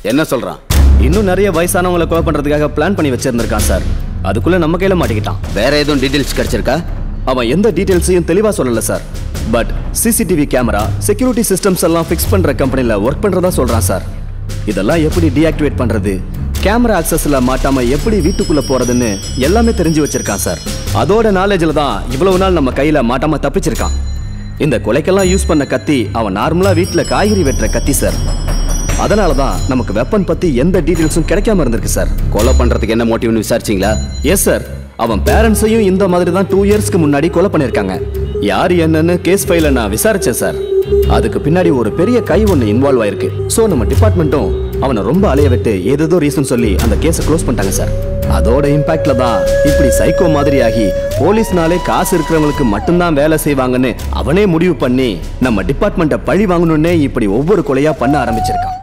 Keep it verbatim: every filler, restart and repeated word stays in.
என்ன சொல்றான்? இன்னும் நிறைய வயசானவங்களை கொலை பண்றதுக்காக பிளான் பண்ணி வச்சிருந்திருக்கான் சார். அதுக்குள்ள நம்ம கையில மாட்டிக்கிட்டான். வேற எதுவும் டீடைல்ஸ் கிடைச்சிருக்கா? அவன் எந்த டீடைல்ஸையும் தெளிவா சொல்லல sir. But CCTV camera, security systems எல்லாம் ஃபிக்ஸ் பண்ற கம்பெனில ஒர்க் பண்றதா சொல்றான் சார். இதெல்லாம் எப்படி டீஆக்டிவேட் பண்றது, கேமரா ஆக்சஸ்ல மாட்டாம எப்படி வீட்டுக்குள்ள போறதுன்னு எல்லாமே தெரிஞ்சு வச்சிருக்கான் சார். அதோட நாலேஜ்ல தான் இவ்வளவு நாள் நம்ம கையில மாட்டாம தப்பிச்சிருக்கான். இந்த கொலைக்கெல்லாம் யூஸ் பண்ண கத்தி அவன் நார்மலா வீட்டுல காய்கறி வெட்டுற கத்தி சார். அதனாலதான் நமக்கு வெப்பன் பத்தி எந்த டீடைல்ஸும் கிடைக்காம இருந்திருக்கு சார். கொலை பண்றதுக்கு என்ன மோட்டிவ்னு விசாரிச்சீங்களா? Yes sir. அவன் பேரண்ட்ஸையும் இந்த மாதிரி தான் டூ இயர்ஸ்க்கு முன்னாடி கொலை பண்ணிருக்காங்க. யார் என்னன்னு கேஸ் ஃபைல நான் விசாரிச்சேன் சார். அதுக்கு பின்னாடி ஒரு பெரிய கை ஒன்று இன்வால்வ் ஆயிருக்கு. ஸோ நம்ம டிபார்ட்மெண்ட்டும் அவனை ரொம்ப அலைய விட்டு ஏதேதோ ரீசன் சொல்லி அந்த கேஸை க்ளோஸ் பண்ணிட்டாங்க சார். அதோட இம்பாக்ட்ல தான் இப்படி சைக்கோ மாதிரி ஆகி போலீஸ்னாலே காசு இருக்கிறவங்களுக்கு மட்டும்தான் வேலை செய்வாங்கன்னு அவனே முடிவு பண்ணி நம்ம டிபார்ட்மெண்ட்டை பழி வாங்கணும்னே இப்படி ஒவ்வொரு கொலையா பண்ண ஆரம்பிச்சிருக்கான்.